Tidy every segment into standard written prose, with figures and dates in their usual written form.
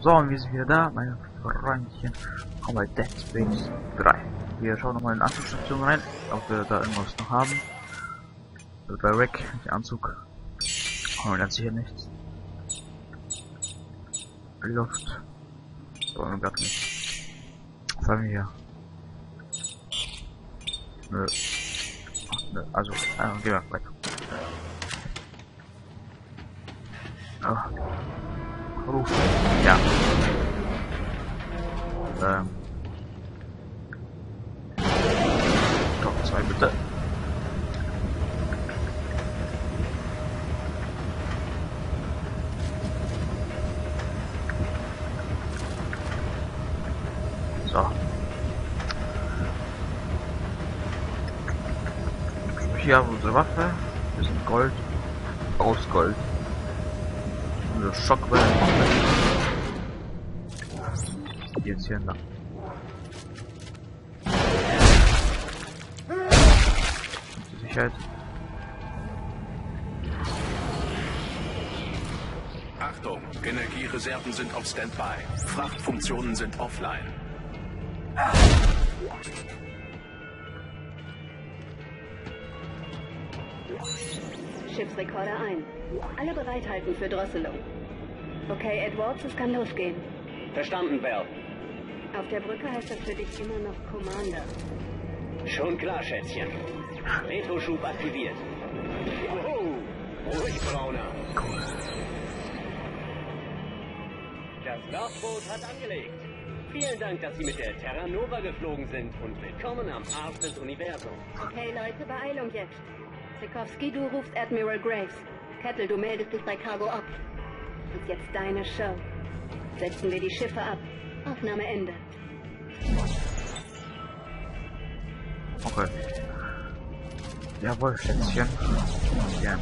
So, und wir sind wieder da, meine Freundchen. Kommen bei Dead Space 3. Wir schauen nochmal in die Anzugsstation rein, ob wir da irgendwas noch haben. Bei Rick, der Anzug. Haben wir ganz sicher nichts. Luft. So, gar nicht. Was haben wir hier? Nö. Ach, nö. Also, gehen wir weiter. Ruf. Ja. Top 2 bitte. So. Hier haben wir unsere Waffe. Das ist Gold. Aus Gold. Unsere Schockwelle. Jetzt hier lang. Zur Sicherheit. Achtung, Energiereserven sind auf Standby. Frachtfunktionen sind offline. Schiffsrekorder ein. Alle bereithalten für Drosselung. Okay, Edwards, es kann losgehen. Verstanden, Bell. Auf der Brücke heißt das für dich immer noch Commander. Schon klar, Schätzchen. Retroschub aktiviert. Oh, ruhig, Brauner. Das Lordboot hat angelegt. Vielen Dank, dass Sie mit der Terra Nova geflogen sind und willkommen am Arsch des Universums. Okay, Leute, Beeilung jetzt. Sikowski, du rufst Admiral Graves. Kettle, du meldest dich bei Cargo Op. Ist jetzt deine Show. Setzen wir die Schiffe ab. Aufnahme Ende. Okay. Jawohl, Schätzchen. Gerne.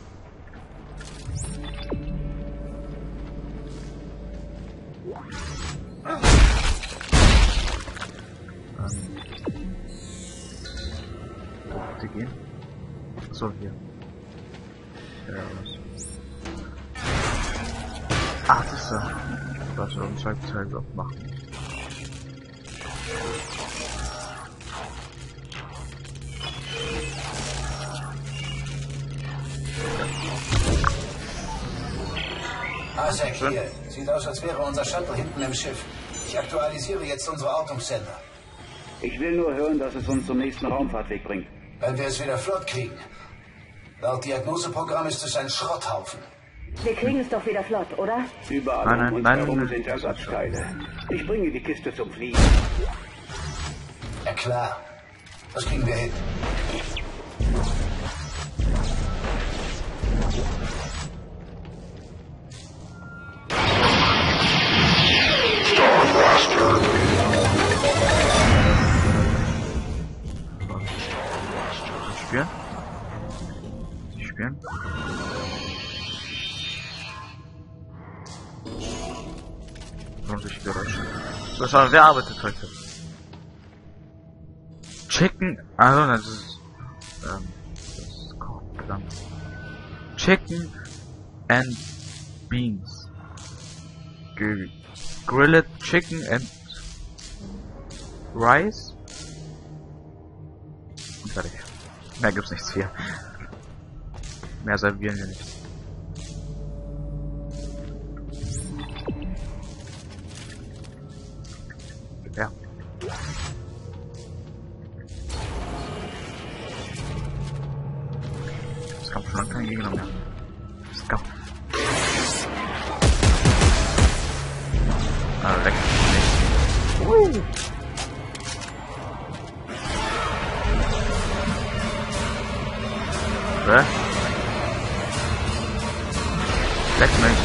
Bitte gehen. So, hier. Ja, was? Ach, das ist ja. Was wir uns halt selber machen. Asek hier. Sieht aus, als wäre unser Shuttle hinten im Schiff. Ich aktualisiere jetzt unsere Ortungssender. Ich will nur hören, dass es uns zum nächsten Raumfahrtweg bringt. Wenn wir es wieder flott kriegen. Laut Diagnoseprogramm ist es ein Schrotthaufen. Wir kriegen es doch wieder flott, oder? Überall um uns herum nein, sind Ersatzteile. Ich bringe die Kiste zum Fliegen. Ja klar. Das kriegen wir hin. Spielen? Spielen? Warum sich Geräusche? So, schau, wer arbeitet heute? Chicken, also das ist verdammt. Chicken and beans. Grilled chicken and rice. Und fertig. Mehr gibt's nichts hier. Mehr servieren wir nicht. Ja. Es gab schon lange keinen Gegner mehr. Es gab. Ah, weg. Leck mich.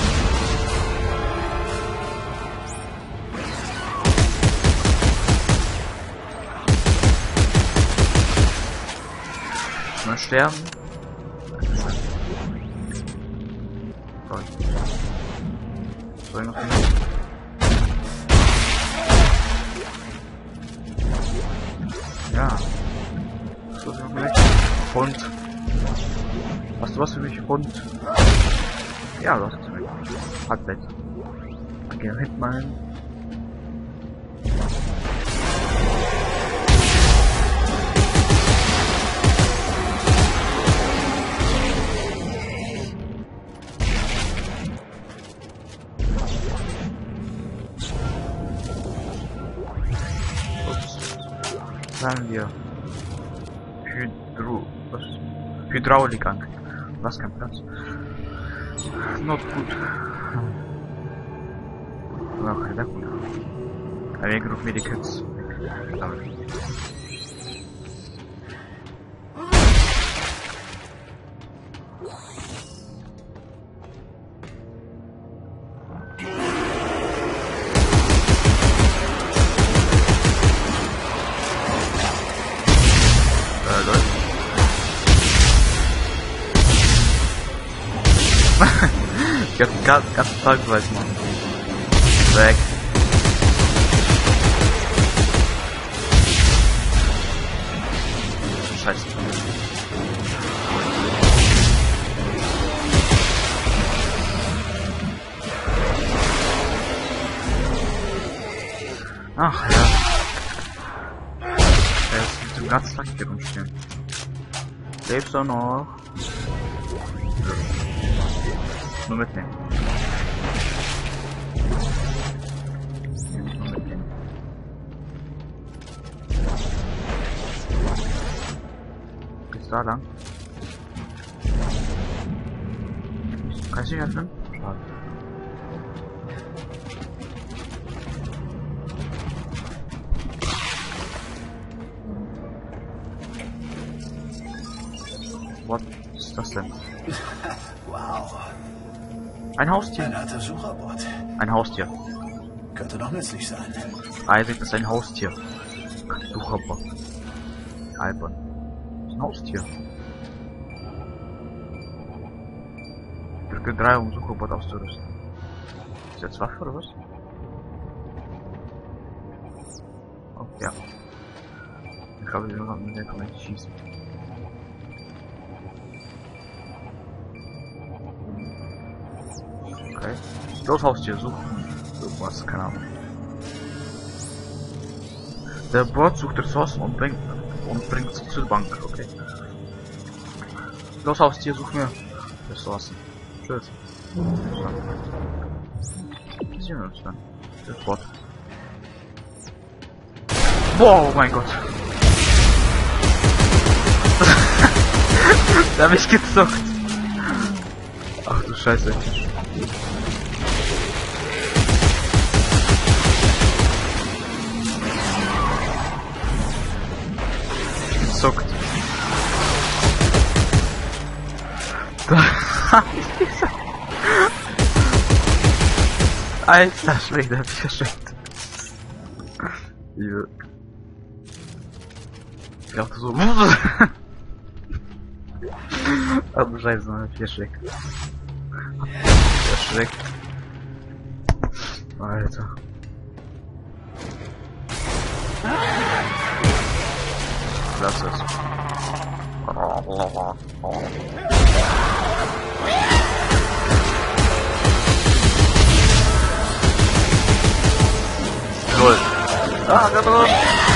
Mal sterben. Gott. Soll ich noch hin? Ja. So ist noch nicht. Hund. Hast du was für mich, Hund? Ja, du hast es für mich. Halbzeit. Danke. gehen hinten mal hin. Sagen wir Hydraulik an. Was kein Platz. Not gut. Okay, sehr gut. Aber wir genug Medikits. Ganz Tagesweise machen. Weg. Scheiße. Ach ja. Er ist mit dem ganzen Tag hier rumstehen. Lebst du noch? Nur mitnehmen. Geht's da lang? Kann ich nicht öffnen? Schade. Was ist das denn? Wow. Ein Haustier. Ein alter Sucherbot. Ein Haustier. Könnte doch nützlich sein. Isaac ist ein Haustier. Sucherbot. Albern. Das ist ein Haustier. Drücke 3, um Sucherbot auszurüsten. Ist jetzt Waffe oder was? Oh, ja. Ich glaube, mit der kann man nicht schießen. Okay. Los, Haustier, suchen. Irgendwas, keine Ahnung. Der Bot sucht Ressourcen und bringt sie zur Bank, okay. Los, Haustier, such mir Ressourcen. Tschüss. Was sehen wir uns dann? Das Bot. Wow, oh mein Gott. Der hat mich gezockt. Ach du Scheiße. Gezockt. Alter Schwede, hab ich verschreckt. Ich dachte so. Ach du Scheiße, hab ich verschreckt. Verschreckt. Alter. Lass es. Lol. Ah, da.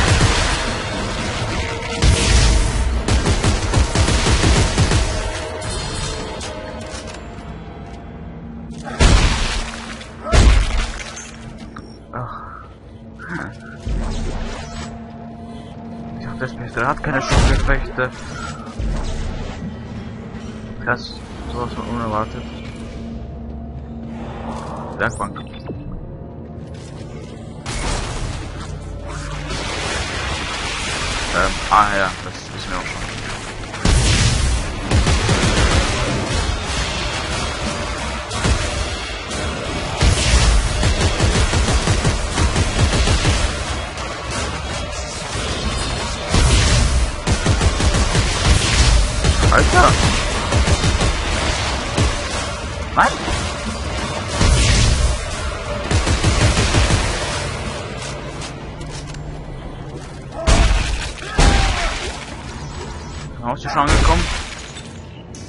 Der hat keine Schutzeffekte. Krass, sowas von unerwartet. Werkbank. Ja, das wissen wir auch schon. Alter! Nein! Haus ist schon angekommen.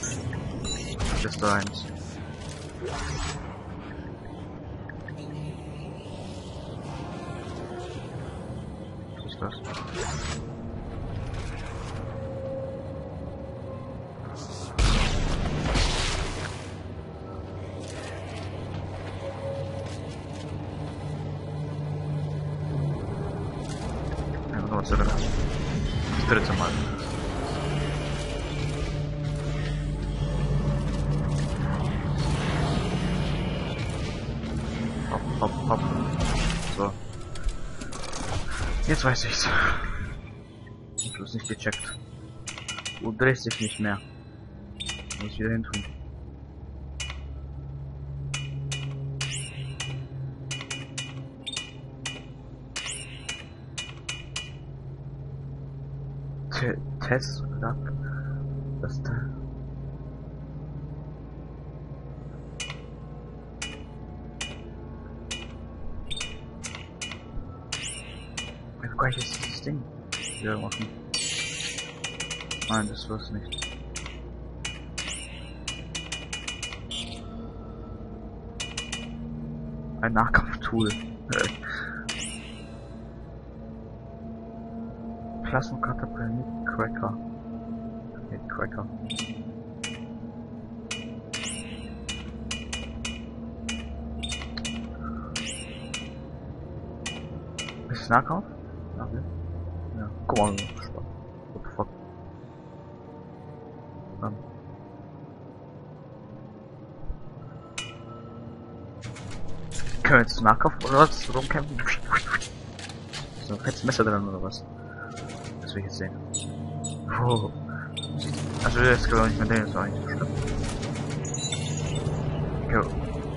Das ist da eins. ist das? Ja, was ist das? Das dritte Mal. Hopp, hopp. So. Jetzt weiß ich's. Ich hab's nicht gecheckt. Du drehst dich nicht mehr. Muss ich wieder hin tun. Test, das da. Wie kann ich jetzt dieses Ding wieder machen? Nein, das war's nicht. Ein Nahkampftool. Plasmakatapult Cracker. Okay, Cracker. Ist es Nahkampf? Okay. Ja, guck mal, spannend. What the fuck? Können wir jetzt Nahkampf oder was? Rumkämpfen? Ist noch fettes Messer drin oder was? Das will ich jetzt sehen. Oh. Also jetzt können wir nicht mehr den, das war nicht so schlimm. Okay.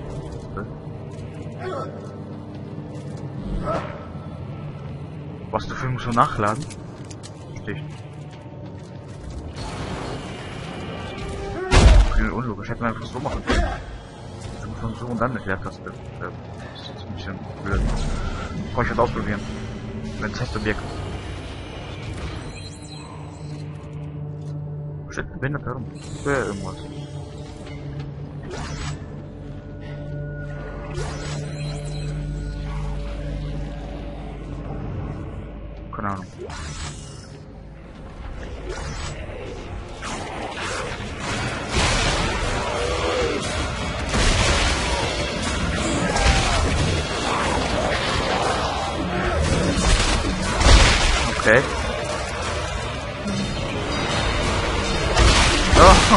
Was dafür muss man nachladen? Verstehe ich. Unlogisch, hätte man einfach so machen können. Also muss man so und dann mit der Taste. Das ist jetzt ein bisschen blöd. Kann ich jetzt ausprobieren. Mit Testobjekt. Shit, bin da herum. Für irgendwas. Keine Ahnung. Okay. Oh.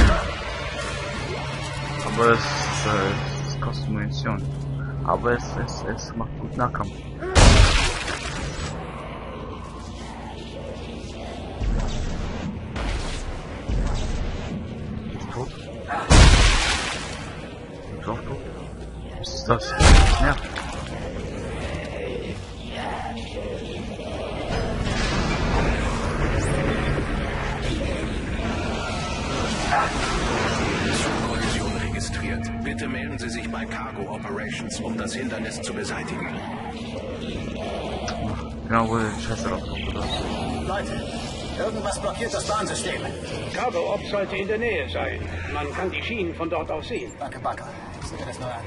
Aber es kostet Munition. Aber es macht gut Nahkampf. Ist tot? Ist auch tot? Was ist das? Ja. Kollision registriert. Bitte melden Sie sich bei Cargo Operations, um das Hindernis zu beseitigen. Genau, wo die Scheiße rauskommt, oder? Leute, irgendwas blockiert das Bahnsystem. Cargo Op sollte in der Nähe sein. Man kann die Schienen von dort aus sehen. Danke, Backer. Ich sehe das nur an.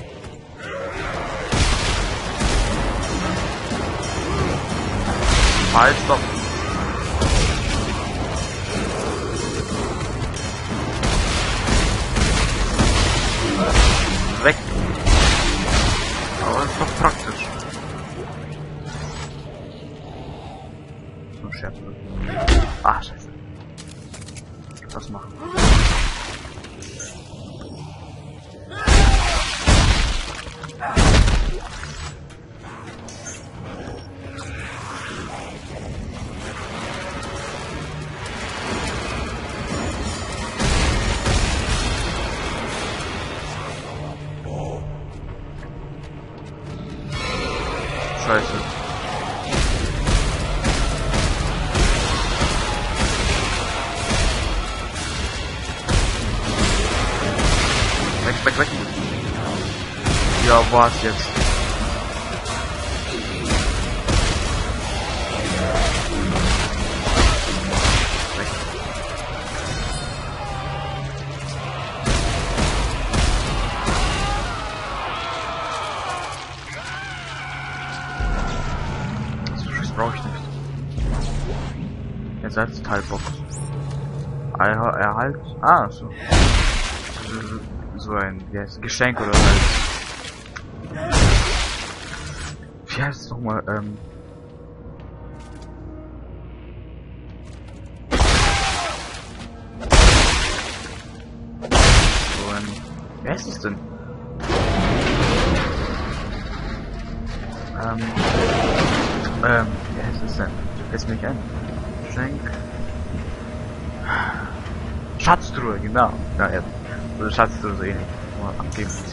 Halt, stopp! Weg! Aber das ist doch praktisch. So Scherz. Ah, scheiße. Was machen? Scheiße. Weg. Ja, war's jetzt. Weg. brauche ich nicht. Jetzt als Teilbox. Erhalt. Ah, so. So ein, wie heißt, Geschenk oder was? Wie heißt es nochmal, so ein, wie heißt es denn? Wie heißt es denn? Fällt mir nicht ein. Geschenk. Schatztruhe, genau. Ja, ja. Oder Schatztruhe so ähnlich. Mal abgeben muss.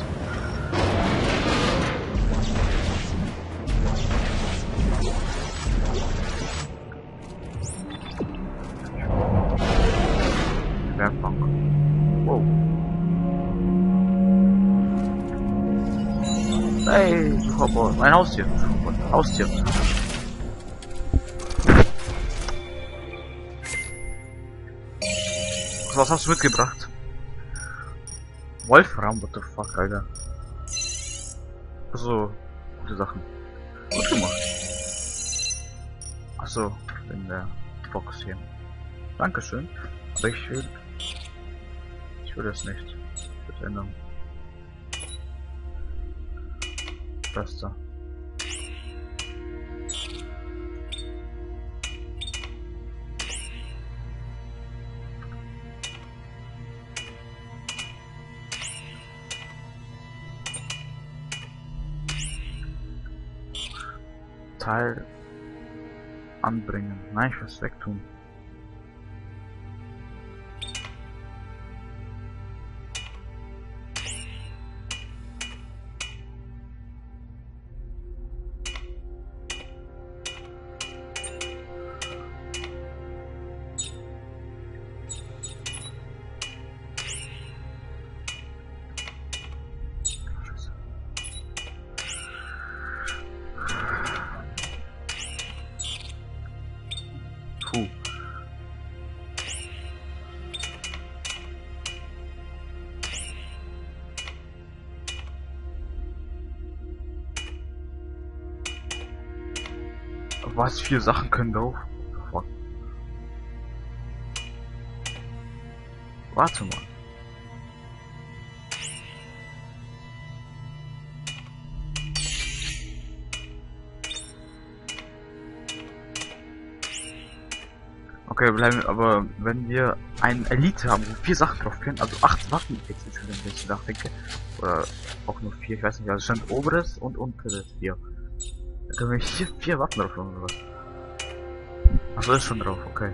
Werkbank. Wow. Hey, Sucherbot. Ein Haustier. Haustier. Was hast du mitgebracht? Wolfram, what the fuck, Alter. Achso, gute Sachen. Gut gemacht. Achso, in der Box hier. Dankeschön. Aber ich will das nicht. Ich will ändern. Das da. Teil anbringen. Nein, ich will es wegtun. Puh. Was, 4 Sachen können drauf? Fuck. Warte mal. Okay, bleiben, aber wenn wir ein Elite haben, wo 4 Sachen drauf können, also 8 Waffen jetzt, wenn ich nachdenke, oder auch nur 4, ich weiß nicht, also stand oberes und unteres hier. Da können wir hier 4 Waffen drauf haben oder was? Achso, ist schon drauf, okay.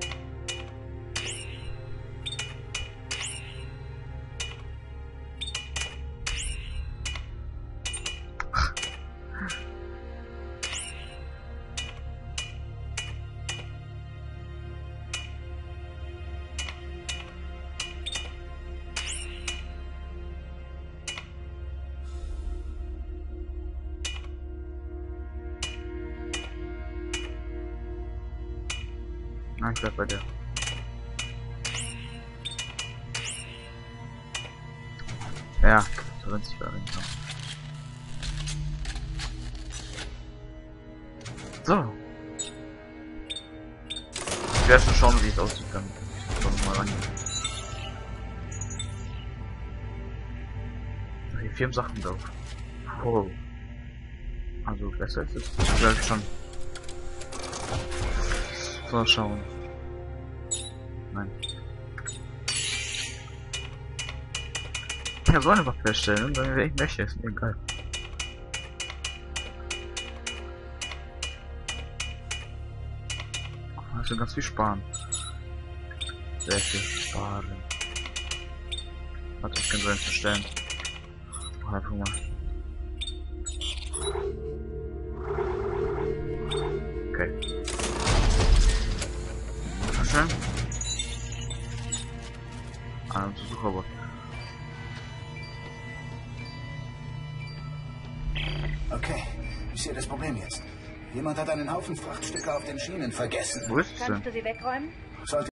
Ah, ich bleib bei der. Ja, so wenn sich da reinkommen. So. Ich werde schon schauen, wie es aussieht, dann ich mal rangehen. Hier 4 Sachen drauf. Oh. Also besser ist es. Ich glaube schon. So, schauen. Nein. Ich kann so eine Waffe erstellen, wenn ich möchte, ist mir egal. Also ganz viel sparen. Sehr viel sparen. Warte, ich kann so eins erstellen. Einfach mal. Okay. Schön. Ah, Sucherbot. Okay, ich sehe das Problem jetzt. Jemand hat einen Haufen Frachtstücke auf den Schienen vergessen. Wo ist es denn? Kannst du sie wegräumen? Sollte